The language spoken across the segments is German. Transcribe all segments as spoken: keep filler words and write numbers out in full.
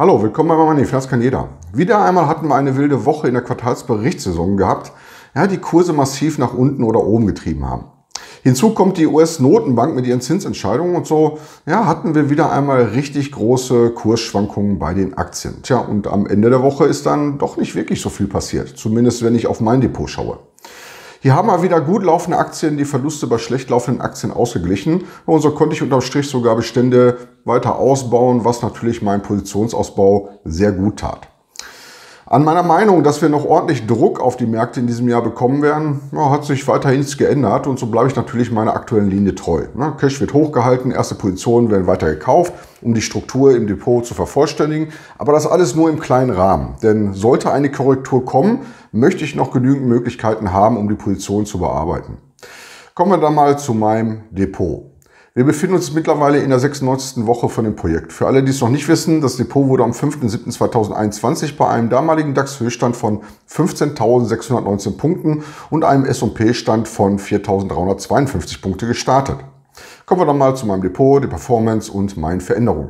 Hallo, willkommen bei Money, das kann jeder. Wieder einmal hatten wir eine wilde Woche in der Quartalsberichtssaison gehabt, ja, die Kurse massiv nach unten oder oben getrieben haben. Hinzu kommt die U S-Notenbank mit ihren Zinsentscheidungen und so ja, hatten wir wieder einmal richtig große Kursschwankungen bei den Aktien. Tja, und am Ende der Woche ist dann doch nicht wirklich so viel passiert, zumindest wenn ich auf mein Depot schaue. Hier haben wir wieder gut laufende Aktien, die Verluste bei schlecht laufenden Aktien ausgeglichen. Und so konnte ich unterm Strich sogar Bestände weiter ausbauen, was natürlich meinem Positionsausbau sehr gut tat. An meiner Meinung, dass wir noch ordentlich Druck auf die Märkte in diesem Jahr bekommen werden, ja, hat sich weiterhin nichts geändert und so bleibe ich natürlich meiner aktuellen Linie treu. Ja, Cash wird hochgehalten, erste Positionen werden weiter gekauft, um die Struktur im Depot zu vervollständigen, aber das alles nur im kleinen Rahmen. Denn sollte eine Korrektur kommen, möchte ich noch genügend Möglichkeiten haben, um die Position zu bearbeiten. Kommen wir dann mal zu meinem Depot. Wir befinden uns mittlerweile in der sechsundneunzigsten Woche von dem Projekt. Für alle, die es noch nicht wissen, das Depot wurde am fünften siebten zweitausendeinundzwanzig bei einem damaligen DAX-Höchststand von fünfzehntausendsechshundertneunzehn Punkten und einem S und P-Stand von viertausenddreihundertzweiundfünfzig Punkte gestartet. Kommen wir dann mal zu meinem Depot, die Performance und meinen Veränderungen.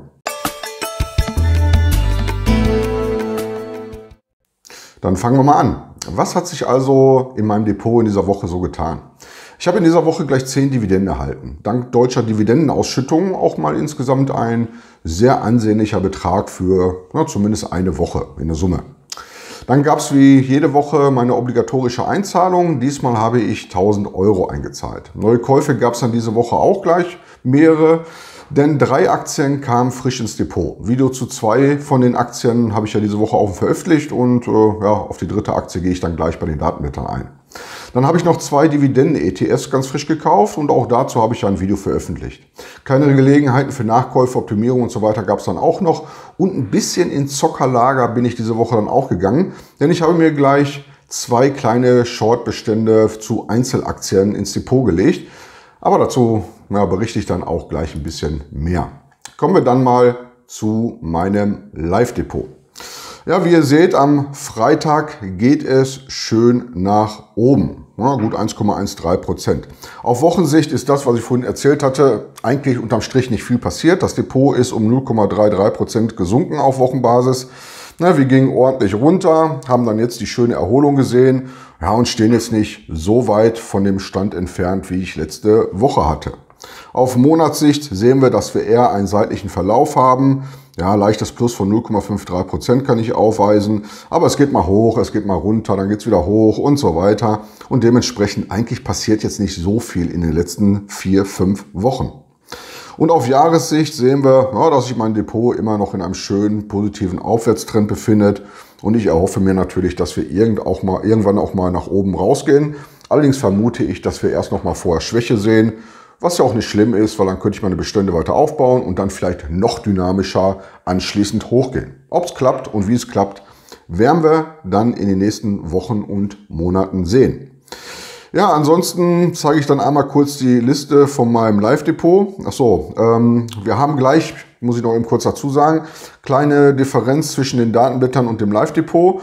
Dann fangen wir mal an. Was hat sich also in meinem Depot in dieser Woche so getan? Ich habe in dieser Woche gleich zehn Dividenden erhalten. Dank deutscher Dividendenausschüttungen auch mal insgesamt ein sehr ansehnlicher Betrag für ja, zumindest eine Woche in der Summe. Dann gab es wie jede Woche meine obligatorische Einzahlung. Diesmal habe ich tausend Euro eingezahlt. Neue Käufe gab es dann diese Woche auch gleich mehrere. Denn drei Aktien kamen frisch ins Depot. Video zu zwei von den Aktien habe ich ja diese Woche auch veröffentlicht und äh, ja, auf die dritte Aktie gehe ich dann gleich bei den Datenblättern ein. Dann habe ich noch zwei Dividenden-E T Fs ganz frisch gekauft und auch dazu habe ich ja ein Video veröffentlicht. Kleinere Gelegenheiten für Nachkäufe, Optimierung und so weiter gab es dann auch noch. Und ein bisschen ins Zockerlager bin ich diese Woche dann auch gegangen, denn ich habe mir gleich zwei kleine Short-Bestände zu Einzelaktien ins Depot gelegt. Aber dazu ja, berichte ich dann auch gleich ein bisschen mehr. Kommen wir dann mal zu meinem Live-Depot. Ja, wie ihr seht, am Freitag geht es schön nach oben. Ja, gut eins Komma dreizehn Prozent. Auf Wochensicht ist das, was ich vorhin erzählt hatte, eigentlich unterm Strich nicht viel passiert. Das Depot ist um null Komma dreiunddreißig Prozent gesunken auf Wochenbasis. Na, wir gingen ordentlich runter, haben dann jetzt die schöne Erholung gesehen, ja, und stehen jetzt nicht so weit von dem Stand entfernt, wie ich letzte Woche hatte. Auf Monatssicht sehen wir, dass wir eher einen seitlichen Verlauf haben. Ja, leichtes Plus von null Komma dreiundfünfzig Prozent kann ich aufweisen, aber es geht mal hoch, es geht mal runter, dann geht es wieder hoch und so weiter. Und dementsprechend eigentlich passiert jetzt nicht so viel in den letzten vier, fünf Wochen. Und auf Jahressicht sehen wir, ja, dass sich mein Depot immer noch in einem schönen positiven Aufwärtstrend befindet. Und ich erhoffe mir natürlich, dass wir irgend auch mal, irgendwann auch mal nach oben rausgehen. Allerdings vermute ich, dass wir erst noch mal vorher Schwäche sehen, was ja auch nicht schlimm ist, weil dann könnte ich meine Bestände weiter aufbauen und dann vielleicht noch dynamischer anschließend hochgehen. Ob es klappt und wie es klappt, werden wir dann in den nächsten Wochen und Monaten sehen. Ja, ansonsten zeige ich dann einmal kurz die Liste von meinem Live-Depot. Achso, ähm, wir haben gleich, muss ich noch eben kurz dazu sagen, kleine Differenz zwischen den Datenblättern und dem Live-Depot.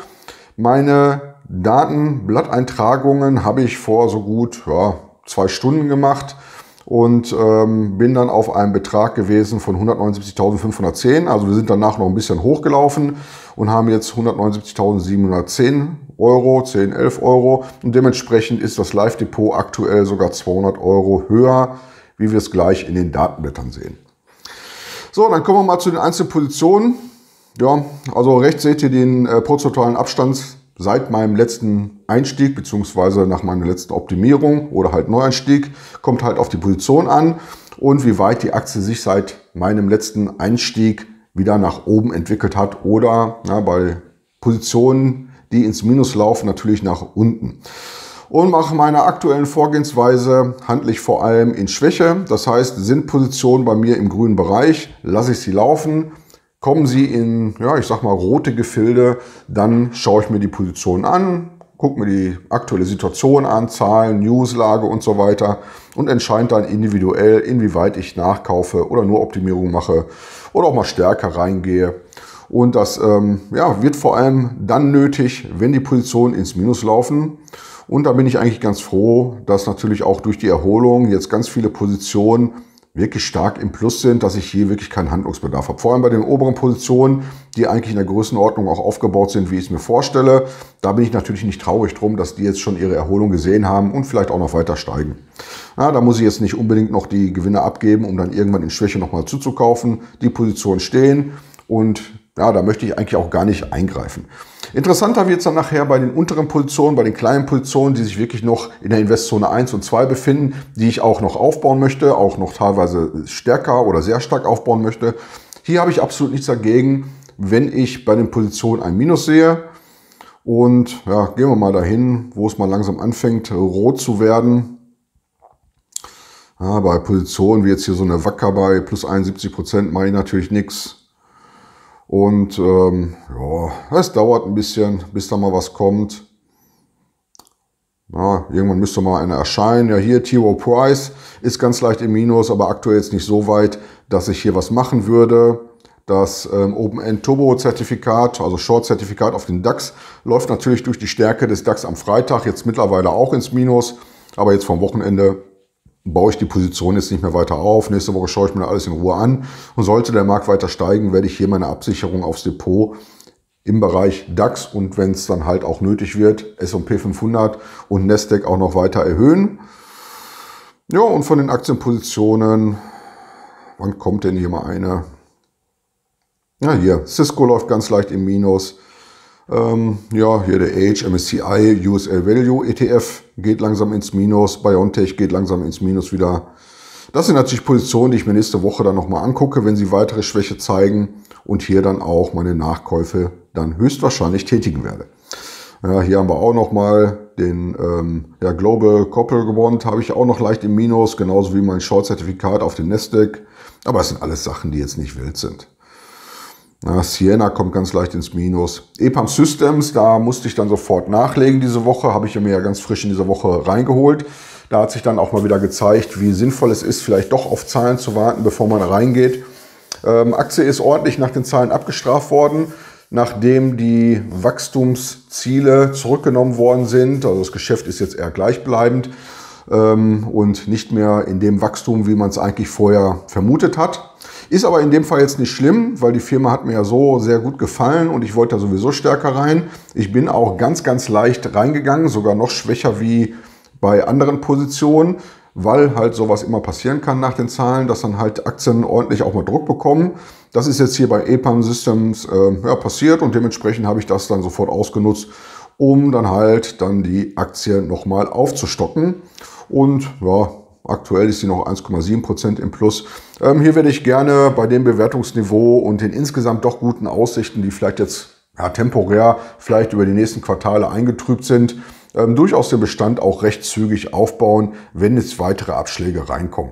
Meine Datenblatteintragungen habe ich vor so gut ja, zwei Stunden gemacht und ähm, bin dann auf einem Betrag gewesen von hundertneunundsiebzigtausendfünfhundertzehn. Also wir sind danach noch ein bisschen hochgelaufen und haben jetzt hundertneunundsiebzigtausendsiebenhundertzehn Euro, zehn, elf Euro. Und dementsprechend ist das Live-Depot aktuell sogar zweihundert Euro höher, wie wir es gleich in den Datenblättern sehen. So, dann kommen wir mal zu den einzelnen Positionen. Ja, also rechts seht ihr den äh, prozentualen Abstand seit meinem letzten Einstieg beziehungsweise nach meiner letzten Optimierung oder halt Neueinstieg. Kommt halt auf die Position an und wie weit die Aktie sich seit meinem letzten Einstieg wieder nach oben entwickelt hat oder ja, bei Positionen, die ins Minus laufen, natürlich nach unten. Und nach meiner aktuellen Vorgehensweise handle ich vor allem in Schwäche. Das heißt, sind Positionen bei mir im grünen Bereich, lasse ich sie laufen. Kommen sie in, ja, ich sag mal, rote Gefilde, dann schaue ich mir die Position an, gucke mir die aktuelle Situation an, Zahlen, Newslage und so weiter und entscheide dann individuell, inwieweit ich nachkaufe oder nur Optimierung mache oder auch mal stärker reingehe. Und das ähm, ja, wird vor allem dann nötig, wenn die Positionen ins Minus laufen. Und da bin ich eigentlich ganz froh, dass natürlich auch durch die Erholung jetzt ganz viele Positionen wirklich stark im Plus sind, dass ich hier wirklich keinen Handlungsbedarf habe. Vor allem bei den oberen Positionen, die eigentlich in der Größenordnung auch aufgebaut sind, wie ich es mir vorstelle. Da bin ich natürlich nicht traurig drum, dass die jetzt schon ihre Erholung gesehen haben und vielleicht auch noch weiter steigen. Ja, da muss ich jetzt nicht unbedingt noch die Gewinne abgeben, um dann irgendwann in Schwäche nochmal zuzukaufen. Die Positionen stehen und ja, da möchte ich eigentlich auch gar nicht eingreifen. Interessanter wird es dann nachher bei den unteren Positionen, bei den kleinen Positionen, die sich wirklich noch in der Investzone eins und zwei befinden, die ich auch noch aufbauen möchte, auch noch teilweise stärker oder sehr stark aufbauen möchte. Hier habe ich absolut nichts dagegen, wenn ich bei den Positionen ein Minus sehe. Und ja, gehen wir mal dahin, wo es mal langsam anfängt, rot zu werden. Ja, bei Positionen wie jetzt hier so eine Wacker bei plus einundsiebzig Prozent mache ich natürlich nichts. Und ähm, ja, es dauert ein bisschen, bis da mal was kommt. Ja, irgendwann müsste mal einer erscheinen. Ja, hier T. Rowe Price ist ganz leicht im Minus, aber aktuell jetzt nicht so weit, dass ich hier was machen würde. Das ähm, Open-End Turbo-Zertifikat, also Short-Zertifikat auf den DAX, läuft natürlich durch die Stärke des DAX am Freitag jetzt mittlerweile auch ins Minus. Aber jetzt vom Wochenende baue ich die Position jetzt nicht mehr weiter auf. Nächste Woche schaue ich mir alles in Ruhe an. Und sollte der Markt weiter steigen, werde ich hier meine Absicherung aufs Depot im Bereich DAX und wenn es dann halt auch nötig wird, S und P fünfhundert und Nasdaq auch noch weiter erhöhen. Ja, und von den Aktienpositionen, wann kommt denn hier mal eine? Ja, hier, Cisco läuft ganz leicht im Minus. Ähm, ja, hier der A H M S C I U S A Value E T F geht langsam ins Minus. BioNTech geht langsam ins Minus wieder. Das sind natürlich Positionen, die ich mir nächste Woche dann nochmal angucke, wenn sie weitere Schwäche zeigen und hier dann auch meine Nachkäufe dann höchstwahrscheinlich tätigen werde. Ja, hier haben wir auch nochmal den ähm, ja, Global Corporate Bond, habe ich auch noch leicht im Minus, genauso wie mein Short-Zertifikat auf den Nasdaq. Aber es sind alles Sachen, die jetzt nicht wild sind. Ja, Sienna kommt ganz leicht ins Minus. E P A M Systems, da musste ich dann sofort nachlegen diese Woche, habe ich mir ja ganz frisch in dieser Woche reingeholt. Da hat sich dann auch mal wieder gezeigt, wie sinnvoll es ist, vielleicht doch auf Zahlen zu warten, bevor man reingeht. Ähm, Aktie ist ordentlich nach den Zahlen abgestraft worden, nachdem die Wachstumsziele zurückgenommen worden sind. Also das Geschäft ist jetzt eher gleichbleibend ähm, und nicht mehr in dem Wachstum, wie man es eigentlich vorher vermutet hat. Ist aber in dem Fall jetzt nicht schlimm, weil die Firma hat mir ja so sehr gut gefallen und ich wollte da sowieso stärker rein. Ich bin auch ganz, ganz leicht reingegangen, sogar noch schwächer wie bei anderen Positionen, weil halt sowas immer passieren kann nach den Zahlen, dass dann halt Aktien ordentlich auch mal Druck bekommen. Das ist jetzt hier bei E P A M Systems äh, ja, passiert und dementsprechend habe ich das dann sofort ausgenutzt, um dann halt dann die Aktie nochmal aufzustocken. Und ja, aktuell ist sie noch eins Komma sieben Prozent im Plus. Ähm, hier werde ich gerne bei dem Bewertungsniveau und den insgesamt doch guten Aussichten, die vielleicht jetzt ja, temporär vielleicht über die nächsten Quartale eingetrübt sind, ähm, durchaus den Bestand auch recht zügig aufbauen, wenn jetzt weitere Abschläge reinkommen.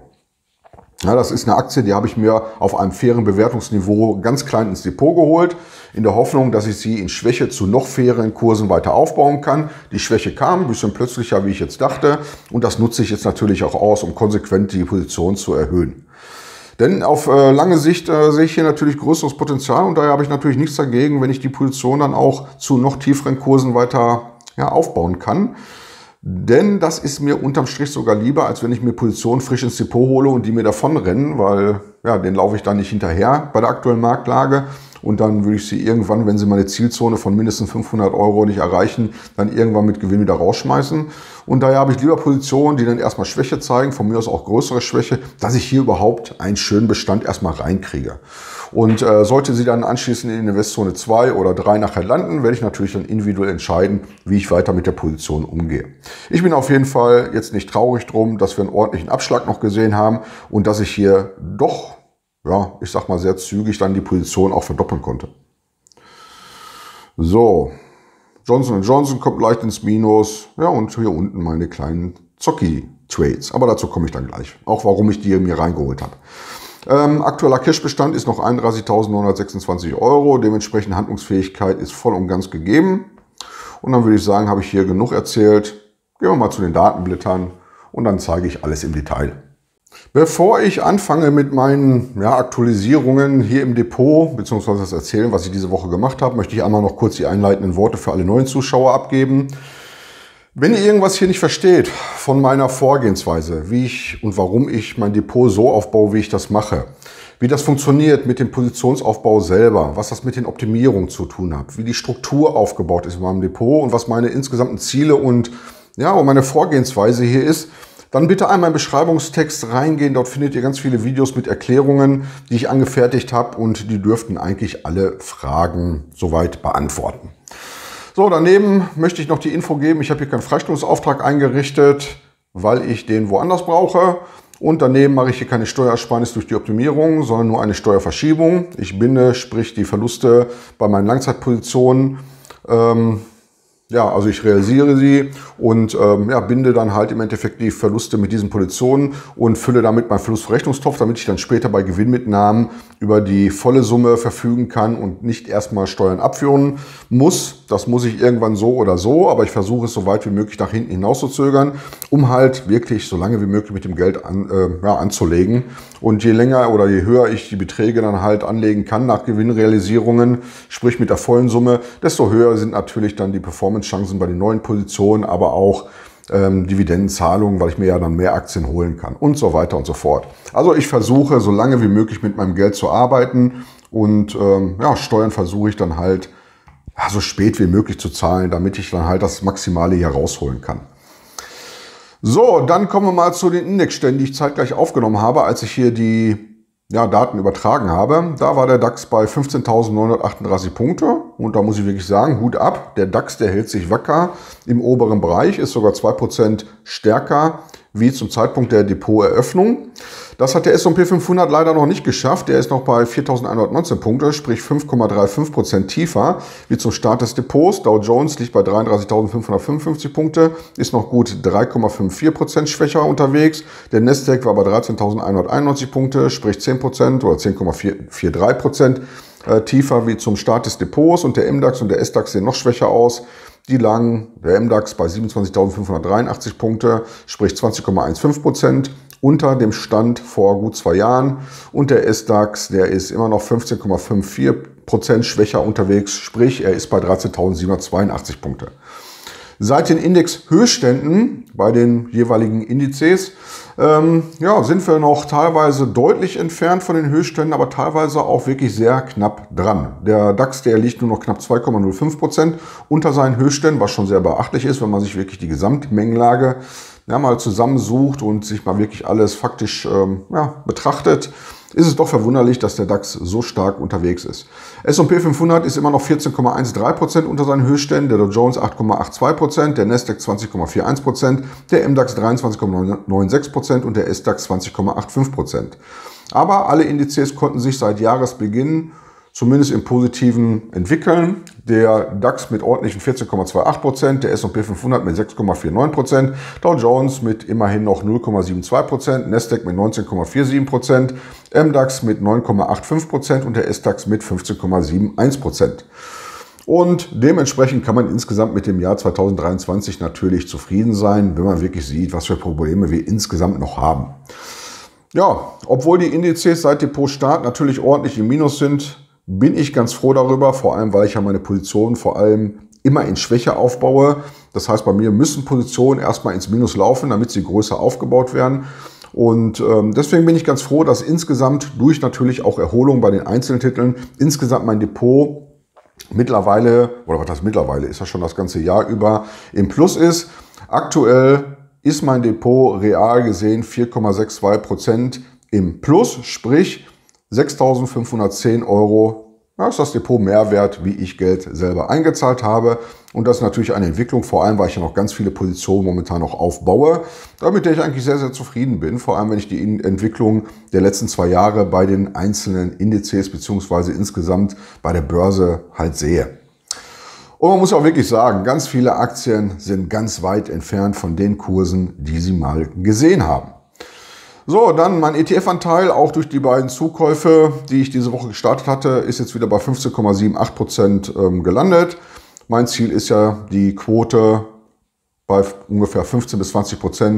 Ja, das ist eine Aktie, die habe ich mir auf einem fairen Bewertungsniveau ganz klein ins Depot geholt, in der Hoffnung, dass ich sie in Schwäche zu noch faireren Kursen weiter aufbauen kann. Die Schwäche kam ein bisschen plötzlicher, wie ich jetzt dachte, und das nutze ich jetzt natürlich auch aus, um konsequent die Position zu erhöhen. Denn auf äh, lange Sicht äh, sehe ich hier natürlich größeres Potenzial und daher habe ich natürlich nichts dagegen, wenn ich die Position dann auch zu noch tieferen Kursen weiter ja, aufbauen kann. Denn das ist mir unterm Strich sogar lieber, als wenn ich mir Positionen frisch ins Depot hole und die mir davon rennen, weil ja, den laufe ich dann nicht hinterher bei der aktuellen Marktlage. Und dann würde ich sie irgendwann, wenn sie meine Zielzone von mindestens fünfhundert Euro nicht erreichen, dann irgendwann mit Gewinn wieder rausschmeißen. Und daher habe ich lieber Positionen, die dann erstmal Schwäche zeigen, von mir aus auch größere Schwäche, dass ich hier überhaupt einen schönen Bestand erstmal reinkriege. Und äh, sollte sie dann anschließend in Investzone zwei oder drei nachher landen, werde ich natürlich dann individuell entscheiden, wie ich weiter mit der Position umgehe. Ich bin auf jeden Fall jetzt nicht traurig drum, dass wir einen ordentlichen Abschlag noch gesehen haben und dass ich hier doch, ja, ich sag mal sehr zügig dann die Position auch verdoppeln konnte. So, Johnson und Johnson kommt leicht ins Minus. Ja, und hier unten meine kleinen Zocki-Trades. Aber dazu komme ich dann gleich. Auch warum ich die mir reingeholt habe. Ähm, aktueller Cashbestand ist noch einunddreißigtausendneunhundertsechsundzwanzig Euro. Dementsprechend Handlungsfähigkeit ist voll und ganz gegeben. Und dann würde ich sagen, habe ich hier genug erzählt. Gehen wir mal zu den Datenblättern und dann zeige ich alles im Detail. Bevor ich anfange mit meinen ja, Aktualisierungen hier im Depot, beziehungsweise das Erzählen, was ich diese Woche gemacht habe, möchte ich einmal noch kurz die einleitenden Worte für alle neuen Zuschauer abgeben. Wenn ihr irgendwas hier nicht versteht von meiner Vorgehensweise, wie ich und warum ich mein Depot so aufbaue, wie ich das mache, wie das funktioniert mit dem Positionsaufbau selber, was das mit den Optimierungen zu tun hat, wie die Struktur aufgebaut ist in meinem Depot und was meine insgesamten Ziele und, ja, und meine Vorgehensweise hier ist, dann bitte einmal in den Beschreibungstext reingehen. Dort findet ihr ganz viele Videos mit Erklärungen, die ich angefertigt habe und die dürften eigentlich alle Fragen soweit beantworten. So, daneben möchte ich noch die Info geben, ich habe hier keinen Freistellungsauftrag eingerichtet, weil ich den woanders brauche. Und daneben mache ich hier keine Steuerersparnis durch die Optimierung, sondern nur eine Steuerverschiebung. Ich binde, sprich die Verluste bei meinen Langzeitpositionen, ähm, ja, also ich realisiere sie und ähm, ja, binde dann halt im Endeffekt die Verluste mit diesen Positionen und fülle damit meinen Verlustverrechnungstopf, damit ich dann später bei Gewinnmitnahmen über die volle Summe verfügen kann und nicht erstmal Steuern abführen muss. Das muss ich irgendwann so oder so, aber ich versuche es so weit wie möglich nach hinten hinaus zu zögern, um halt wirklich so lange wie möglich mit dem Geld an, äh, ja, anzulegen. Und je länger oder je höher ich die Beträge dann halt anlegen kann nach Gewinnrealisierungen, sprich mit der vollen Summe, desto höher sind natürlich dann die Performance-Chancen bei den neuen Positionen, aber auch ähm, Dividendenzahlungen, weil ich mir ja dann mehr Aktien holen kann und so weiter und so fort. Also ich versuche so lange wie möglich mit meinem Geld zu arbeiten und ähm, ja, Steuern versuche ich dann halt ja, so spät wie möglich zu zahlen, damit ich dann halt das Maximale hier rausholen kann. So, dann kommen wir mal zu den Indexständen, die ich zeitgleich aufgenommen habe, als ich hier die ja, Daten übertragen habe. Da war der DAX bei fünfzehntausendneunhundertachtunddreißig Punkte und da muss ich wirklich sagen, Hut ab, der DAX, der hält sich wacker im oberen Bereich, ist sogar zwei Prozent stärker wie zum Zeitpunkt der Depoteröffnung. Das hat der S und P fünfhundert leider noch nicht geschafft. Der ist noch bei viertausendeinhundertneunzehn Punkte, sprich fünf Komma fünfunddreißig Prozent tiefer wie zum Start des Depots. Dow Jones liegt bei dreiunddreißigtausendfünfhundertfünfundfünfzig Punkte, ist noch gut drei Komma vierundfünfzig Prozent schwächer unterwegs. Der Nasdaq war bei dreizehntausendeinhunderteinundneunzig Punkte, sprich zehn Prozent oder zehn Komma vierunddreißig Prozent tiefer wie zum Start des Depots. Und der M DAX und der S DAX sehen noch schwächer aus. Die lagen, der M DAX bei siebenundzwanzigtausendfünfhundertdreiundachtzig Punkte, sprich zwanzig Komma fünfzehn Prozent unter dem Stand vor gut zwei Jahren. Und der S DAX, der ist immer noch fünfzehn Komma fünfundfünfzig Prozent schwächer unterwegs, sprich er ist bei dreizehntausendsiebenhundertzweiundachtzig Punkte. Seit den Indexhöchstständen bei den jeweiligen Indizes ähm, ja, sind wir noch teilweise deutlich entfernt von den Höchstständen, aber teilweise auch wirklich sehr knapp dran. Der DAX, der liegt nur noch knapp zwei Komma null fünf Prozent unter seinen Höchstständen, was schon sehr beachtlich ist, wenn man sich wirklich die Gesamtmengenlage ja, mal zusammensucht und sich mal wirklich alles faktisch ähm, ja, betrachtet. Ist es doch verwunderlich, dass der DAX so stark unterwegs ist. S und P fünfhundert ist immer noch vierzehn Komma dreizehn Prozent unter seinen Höchstständen, der Dow Jones acht Komma zweiundachtzig Prozent, der Nasdaq zwanzig Komma einundvierzig Prozent, der M DAX dreiundzwanzig Komma neunundsechzig Prozent und der S DAX zwanzig Komma fünfundachtzig Prozent. Aber alle Indizes konnten sich seit Jahresbeginn zumindest im Positiven entwickeln. Der DAX mit ordentlichen vierzehn Komma achtundzwanzig Prozent, der S und P fünfhundert mit sechs Komma neunundvierzig Prozent, Dow zwölf mit immerhin noch null Komma zweiundsiebzig Prozent, Nasdaq mit neunzehn Komma siebenundvierzig Prozent, M DAX mit neun Komma fünfundachtzig Prozent und der S DAX mit fünfzehn Komma einundsiebzig Prozent. Und dementsprechend kann man insgesamt mit dem Jahr zweitausenddreiundzwanzig natürlich zufrieden sein, wenn man wirklich sieht, was für Probleme wir insgesamt noch haben. Ja, obwohl die Indizes seit Depotstart natürlich ordentlich im Minus sind, bin ich ganz froh darüber, vor allem, weil ich ja meine Positionen vor allem immer in Schwäche aufbaue. Das heißt, bei mir müssen Positionen erstmal ins Minus laufen, damit sie größer aufgebaut werden. Und ähm, deswegen bin ich ganz froh, dass insgesamt durch natürlich auch Erholung bei den einzelnen Titeln insgesamt mein Depot mittlerweile, oder was heißt mittlerweile, ist ja schon das ganze Jahr über im Plus ist. Aktuell ist mein Depot real gesehen vier Komma zweiundsechzig Prozent im Plus, sprich sechstausendfünfhundertzehn Euro, ja, ist das Depot mehr wert, wie ich Geld selber eingezahlt habe. Und das ist natürlich eine Entwicklung, vor allem, weil ich ja noch ganz viele Positionen momentan noch aufbaue, damit ich eigentlich sehr, sehr zufrieden bin. Vor allem, wenn ich die Entwicklung der letzten zwei Jahre bei den einzelnen Indizes beziehungsweise insgesamt bei der Börse halt sehe. Und man muss auch wirklich sagen, ganz viele Aktien sind ganz weit entfernt von den Kursen, die sie mal gesehen haben. So, dann mein E T F-Anteil, auch durch die beiden Zukäufe, die ich diese Woche gestartet hatte, ist jetzt wieder bei fünfzehn Komma achtzig Prozent ähm, gelandet. Mein Ziel ist ja, die Quote bei ungefähr fünfzehn bis zwanzig Prozent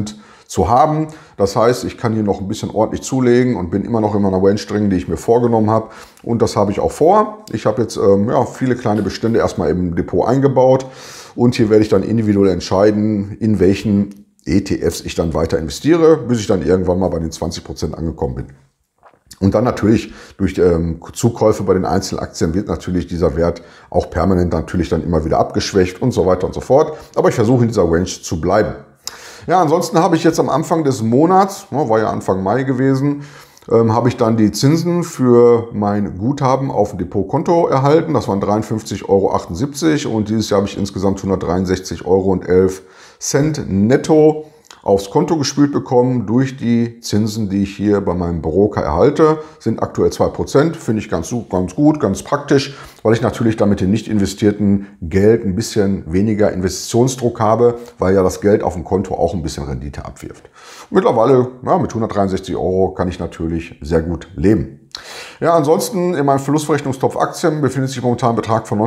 zu haben. Das heißt, ich kann hier noch ein bisschen ordentlich zulegen und bin immer noch in meiner Range drin, die ich mir vorgenommen habe. Und das habe ich auch vor. Ich habe jetzt ähm, ja, viele kleine Bestände erstmal im Depot eingebaut. Und hier werde ich dann individuell entscheiden, in welchen E T Fs ich dann weiter investiere, bis ich dann irgendwann mal bei den zwanzig Prozent angekommen bin. Und dann natürlich durch ähm, Zukäufe bei den Einzelaktien wird natürlich dieser Wert auch permanent natürlich dann immer wieder abgeschwächt und so weiter und so fort. Aber ich versuche in dieser Range zu bleiben. Ja, ansonsten habe ich jetzt am Anfang des Monats, war ja Anfang Mai gewesen, ähm, habe ich dann die Zinsen für mein Guthaben auf dem Depotkonto erhalten. Das waren dreiundfünfzig Euro achtundsiebzig und dieses Jahr habe ich insgesamt hundertdreiundsechzig Euro und elf Cent netto aufs Konto gespült bekommen durch die Zinsen, die ich hier bei meinem Broker erhalte. Sind aktuell zwei Prozent, finde ich ganz, ganz gut, ganz praktisch, weil ich natürlich damit dem nicht investierten Geld ein bisschen weniger Investitionsdruck habe, weil ja das Geld auf dem Konto auch ein bisschen Rendite abwirft. Mittlerweile, ja, mit hundertdreiundsechzig Euro kann ich natürlich sehr gut leben. Ja, ansonsten in meinem Verlustverrechnungstopf Aktien befindet sich momentan ein Betrag von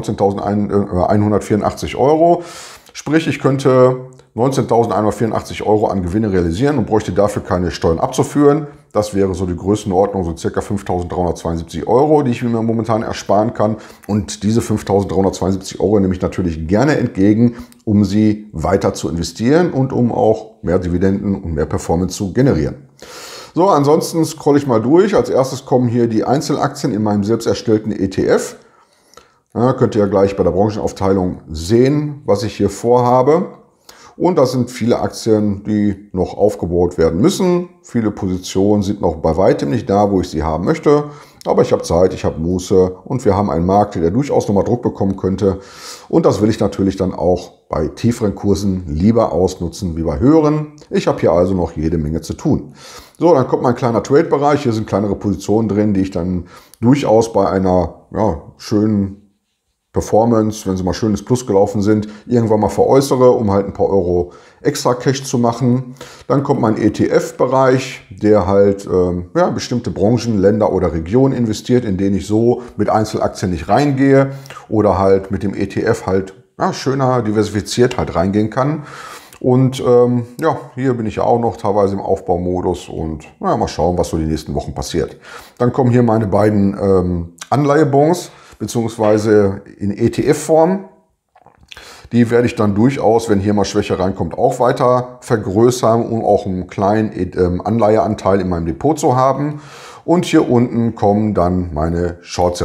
neunzehntausendeinhundertvierundachtzig Euro. Sprich, ich könnte neunzehntausendeinhundertvierundachtzig Euro an Gewinne realisieren und bräuchte dafür keine Steuern abzuführen. Das wäre so die Größenordnung, so circa fünftausenddreihundertzweiundsiebzig Euro, die ich mir momentan ersparen kann. Und diese fünftausenddreihundertzweiundsiebzig Euro nehme ich natürlich gerne entgegen, um sie weiter zu investieren und um auch mehr Dividenden und mehr Performance zu generieren. So, ansonsten scrolle ich mal durch. Als erstes kommen hier die Einzelaktien in meinem selbst erstellten E T F. Ja, könnt ihr ja gleich bei der Branchenaufteilung sehen, was ich hier vorhabe. Und das sind viele Aktien, die noch aufgebaut werden müssen. Viele Positionen sind noch bei weitem nicht da, wo ich sie haben möchte. Aber ich habe Zeit, ich habe Muße und wir haben einen Markt, der durchaus nochmal Druck bekommen könnte. Und das will ich natürlich dann auch bei tieferen Kursen lieber ausnutzen wie bei höheren. Ich habe hier also noch jede Menge zu tun. So, dann kommt mein kleiner Trade-Bereich. Hier sind kleinere Positionen drin, die ich dann durchaus bei einer ja, schönen Performance, wenn sie mal schön ins Plus gelaufen sind, irgendwann mal veräußere, um halt ein paar Euro extra Cash zu machen. Dann kommt mein E T F-Bereich, der halt ähm, ja, bestimmte Branchen, Länder oder Regionen investiert, in denen ich so mit Einzelaktien nicht reingehe oder halt mit dem E T F halt ja, schöner diversifiziert halt reingehen kann. Und ähm, ja, hier bin ich ja auch noch teilweise im Aufbaumodus und ja, mal schauen, was so die nächsten Wochen passiert. Dann kommen hier meine beiden ähm, Anleihebonds, beziehungsweise in E T F-Form. Die werde ich dann durchaus, wenn hier mal Schwäche reinkommt, auch weiter vergrößern, um auch einen kleinen Anleiheanteil in meinem Depot zu haben. Und hier unten kommen dann meine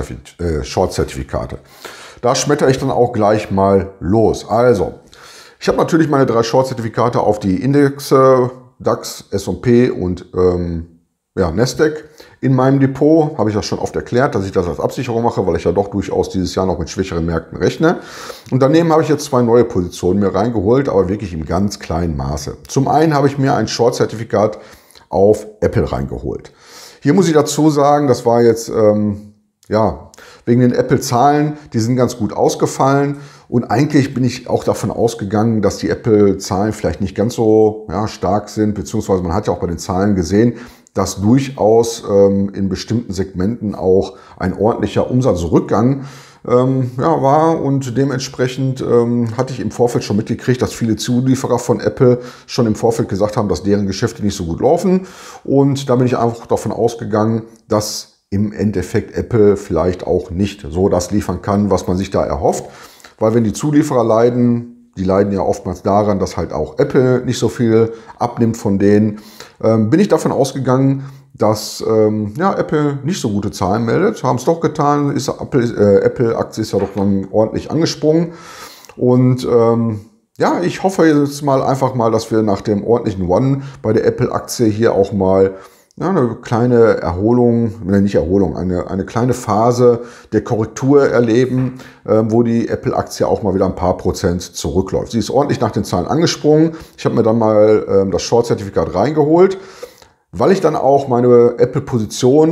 Short-Zertifikate. Da schmetter ich dann auch gleich mal los. Also, ich habe natürlich meine drei Short-Zertifikate auf die Indexe, DAX, S und P und ähm, ja, Nasdaq. In meinem Depot habe ich das schon oft erklärt, dass ich das als Absicherung mache, weil ich ja doch durchaus dieses Jahr noch mit schwächeren Märkten rechne. Und daneben habe ich jetzt zwei neue Positionen mir reingeholt, aber wirklich im ganz kleinen Maße. Zum einen habe ich mir ein Short-Zertifikat auf Apple reingeholt. Hier muss ich dazu sagen, das war jetzt ähm, ja wegen den Apple-Zahlen, die sind ganz gut ausgefallen. Und eigentlich bin ich auch davon ausgegangen, dass die Apple-Zahlen vielleicht nicht ganz so ja, stark sind, beziehungsweise man hat ja auch bei den Zahlen gesehen, dass durchaus ähm, in bestimmten Segmenten auch ein ordentlicher Umsatzrückgang ähm, ja, war. Und dementsprechend ähm, hatte ich im Vorfeld schon mitgekriegt, dass viele Zulieferer von Apple schon im Vorfeld gesagt haben, dass deren Geschäfte nicht so gut laufen. Und da bin ich einfach davon ausgegangen, dass im Endeffekt Apple vielleicht auch nicht so das liefern kann, was man sich da erhofft. Weil wenn die Zulieferer leiden, die leiden ja oftmals daran, dass halt auch Apple nicht so viel abnimmt von denen, ähm, bin ich davon ausgegangen, dass ähm, ja, Apple nicht so gute Zahlen meldet. Haben es doch getan, ist Apple, äh, Apple-Aktie ist ja doch dann ordentlich angesprungen. Und ähm, ja, ich hoffe jetzt mal einfach mal, dass wir nach dem ordentlichen One bei der Apple-Aktie hier auch mal ja, eine kleine Erholung, nicht Erholung, eine, eine kleine Phase der Korrektur erleben, äh, wo die Apple-Aktie auch mal wieder ein paar Prozent zurückläuft. Sie ist ordentlich nach den Zahlen angesprungen. Ich habe mir dann mal ähm, das Short-Zertifikat reingeholt, weil ich dann auch meine Apple-Position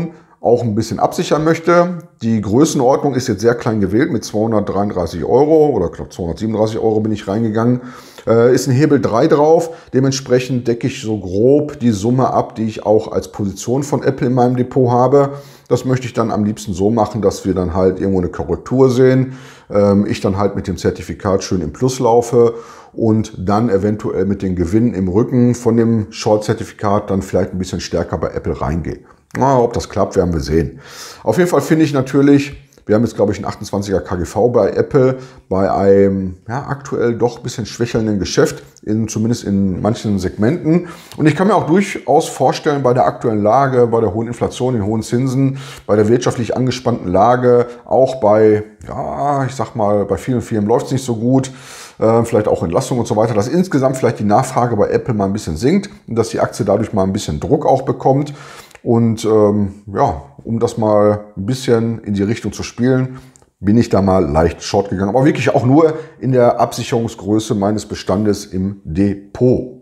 auch ein bisschen absichern möchte. Die Größenordnung ist jetzt sehr klein gewählt mit zweihundertdreiunddreißig Euro oder knapp zweihundertsiebenunddreißig Euro bin ich reingegangen. Äh, ist ein Hebel drei drauf. Dementsprechend decke ich so grob die Summe ab, die ich auch als Position von Apple in meinem Depot habe. Das möchte ich dann am liebsten so machen, dass wir dann halt irgendwo eine Korrektur sehen. Ähm, ich dann halt mit dem Zertifikat schön im Plus laufe und dann eventuell mit den Gewinnen im Rücken von dem Short-Zertifikat dann vielleicht ein bisschen stärker bei Apple reingehe. Na, ob das klappt, werden wir sehen. Auf jeden Fall finde ich natürlich, wir haben jetzt glaube ich einen achtundzwanziger K G V bei Apple, bei einem ja, aktuell doch ein bisschen schwächelnden Geschäft, in, zumindest in manchen Segmenten. Und ich kann mir auch durchaus vorstellen, bei der aktuellen Lage, bei der hohen Inflation, den hohen Zinsen, bei der wirtschaftlich angespannten Lage, auch bei, ja, ich sag mal, bei vielen Firmen läuft es nicht so gut, äh, vielleicht auch Entlassungen und so weiter, dass insgesamt vielleicht die Nachfrage bei Apple mal ein bisschen sinkt und dass die Aktie dadurch mal ein bisschen Druck auch bekommt. Und ähm, ja, um das mal ein bisschen in die Richtung zu spielen, bin ich da mal leicht short gegangen. Aber wirklich auch nur in der Absicherungsgröße meines Bestandes im Depot.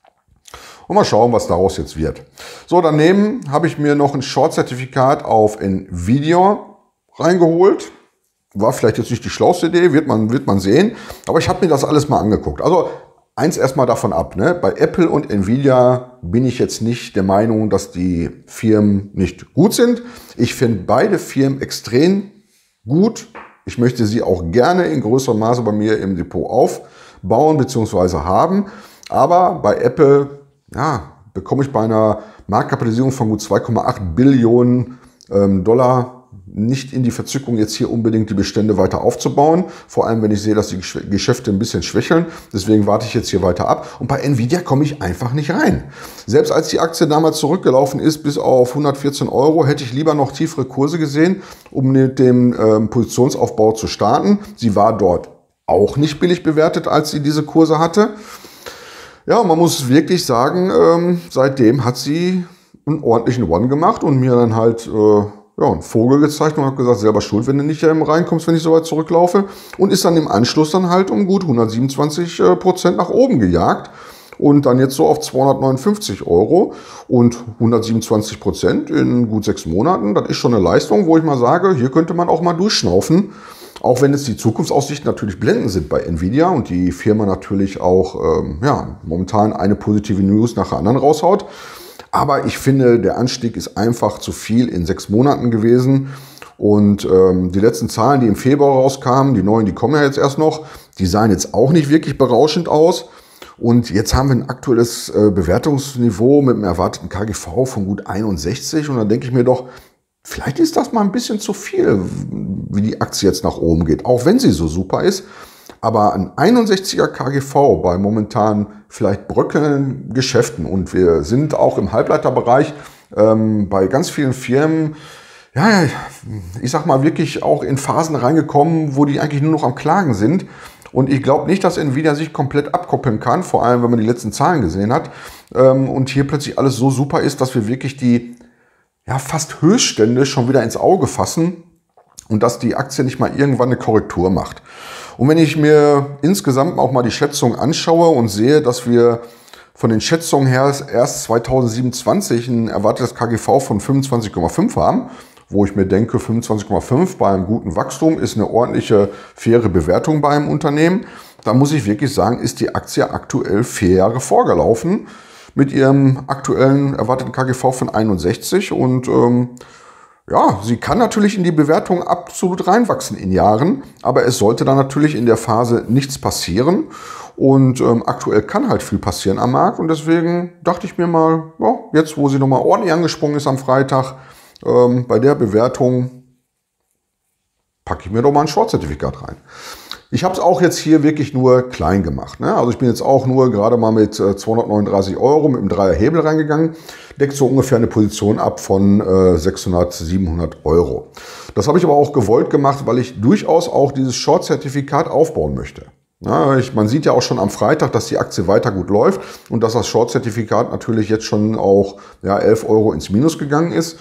Und mal schauen, was daraus jetzt wird. So, daneben habe ich mir noch ein Short-Zertifikat auf Nvidia reingeholt. War vielleicht jetzt nicht die schlauste Idee, wird man, wird man sehen. Aber ich habe mir das alles mal angeguckt. Also eins erstmal davon ab, ne? Bei Apple und Nvidia bin ich jetzt nicht der Meinung, dass die Firmen nicht gut sind. Ich finde beide Firmen extrem gut. Ich möchte sie auch gerne in größerem Maße bei mir im Depot aufbauen bzw. haben. Aber bei Apple ja, bekomme ich bei einer Marktkapitalisierung von gut zwei Komma acht Billionen ähm, Dollar nicht in die Verzückung, jetzt hier unbedingt die Bestände weiter aufzubauen. Vor allem, wenn ich sehe, dass die Geschäfte ein bisschen schwächeln. Deswegen warte ich jetzt hier weiter ab. Und bei Nvidia komme ich einfach nicht rein. Selbst als die Aktie damals zurückgelaufen ist bis auf hundertvierzehn Euro, hätte ich lieber noch tiefere Kurse gesehen, um mit dem ähm, Positionsaufbau zu starten. Sie war dort auch nicht billig bewertet, als sie diese Kurse hatte. Ja, man muss wirklich sagen, ähm, seitdem hat sie einen ordentlichen One gemacht und mir dann halt äh, ja, einen Vogel gezeigt und hat gesagt, selber schuld, wenn du nicht reinkommst, wenn ich so weit zurücklaufe. Und ist dann im Anschluss dann halt um gut hundertsiebenundzwanzig Prozent nach oben gejagt. Und dann jetzt so auf zweihundertneunundfünfzig Euro und hundertsiebenundzwanzig Prozent in gut sechs Monaten. Das ist schon eine Leistung, wo ich mal sage, hier könnte man auch mal durchschnaufen. Auch wenn jetzt die Zukunftsaussichten natürlich blendend sind bei Nvidia und die Firma natürlich auch ähm, ja, momentan eine positive News nach der anderen raushaut. Aber ich finde, der Anstieg ist einfach zu viel in sechs Monaten gewesen. Und ähm, die letzten Zahlen, die im Februar rauskamen, die neuen, die kommen ja jetzt erst noch, die sahen jetzt auch nicht wirklich berauschend aus. Und jetzt haben wir ein aktuelles äh, Bewertungsniveau mit einem erwarteten K G V von gut einundsechzig. Und dann denke ich mir doch, vielleicht ist das mal ein bisschen zu viel, wie die Aktie jetzt nach oben geht. Auch wenn sie so super ist. Aber ein einundsechziger K G V bei momentan vielleicht bröckelnden Geschäften und wir sind auch im Halbleiterbereich ähm, bei ganz vielen Firmen, ja, ich sag mal wirklich auch in Phasen reingekommen, wo die eigentlich nur noch am Klagen sind. Und ich glaube nicht, dass Nvidia sich komplett abkoppeln kann, vor allem wenn man die letzten Zahlen gesehen hat. Ähm, und hier plötzlich alles so super ist, dass wir wirklich die ja, fast Höchststände schon wieder ins Auge fassen und dass die Aktie nicht mal irgendwann eine Korrektur macht. Und wenn ich mir insgesamt auch mal die Schätzung anschaue und sehe, dass wir von den Schätzungen her erst zweitausendsiebenundzwanzig ein erwartetes K G V von fünfundzwanzig Komma fünf haben, wo ich mir denke, fünfundzwanzig Komma fünf bei einem guten Wachstum ist eine ordentliche, faire Bewertung bei einem Unternehmen, da muss ich wirklich sagen, ist die Aktie aktuell vier Jahre vorgelaufen mit ihrem aktuellen erwarteten K G V von einundsechzig und ähm, ja, sie kann natürlich in die Bewertung absolut reinwachsen in Jahren, aber es sollte dann natürlich in der Phase nichts passieren und ähm, aktuell kann halt viel passieren am Markt und deswegen dachte ich mir mal, ja, jetzt wo sie nochmal ordentlich angesprungen ist am Freitag, ähm, bei der Bewertung packe ich mir doch mal ein Short-Zertifikat rein. Ich habe es auch jetzt hier wirklich nur klein gemacht. Ne? Also ich bin jetzt auch nur gerade mal mit äh, zweihundertneununddreißig Euro mit einem Dreier Hebel reingegangen. Deckt so ungefähr eine Position ab von äh, sechshundert, siebenhundert Euro. Das habe ich aber auch gewollt gemacht, weil ich durchaus auch dieses Short-Zertifikat aufbauen möchte. Ja, ich, man sieht ja auch schon am Freitag, dass die Aktie weiter gut läuft und dass das Short-Zertifikat natürlich jetzt schon auch ja, elf Euro ins Minus gegangen ist.